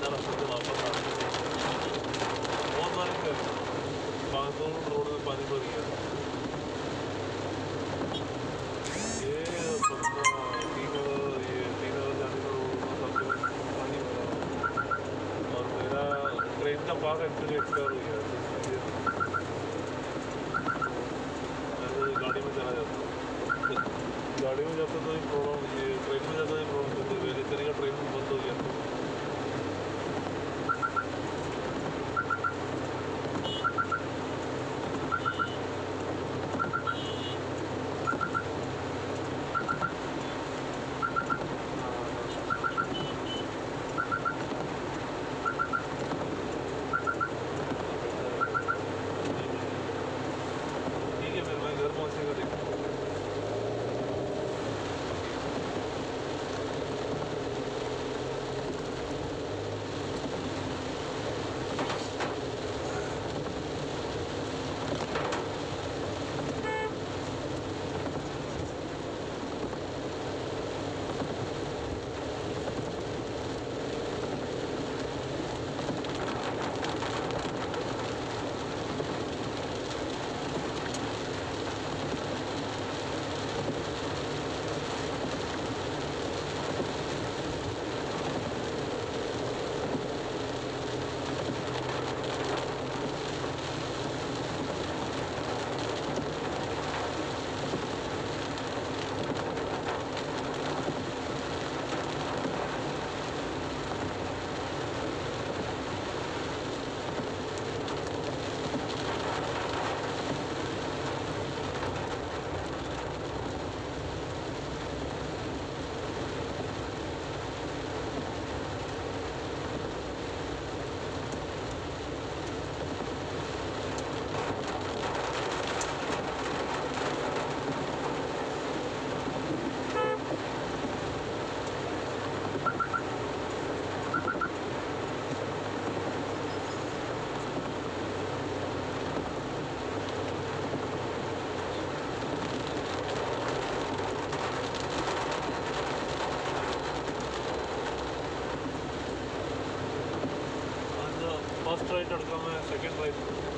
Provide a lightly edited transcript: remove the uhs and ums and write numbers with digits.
बिना रास्ते से वापस आ गए। बहुत बार कर 500 रोड में पानी भर गया। ये 3,000 जाने का रोड था, सब जगह पानी भरा। और मेरा ट्रेन का पास एक्चुअली एक्सपायर हो गया, तो इसलिए मैं तो गाड़ी में चला जाता हूँ। गाड़ी में जाता तो ही प्रॉब्लम, ये ट्रेन में जाता ही प्रॉब्लम होती है। इतने का ट्रेन बंद हो गया तो ठीक है, फिर मैं घर पहुँचने का देखता हूँ। फर्स्ट राइट अड़का मैं सेकंड राइट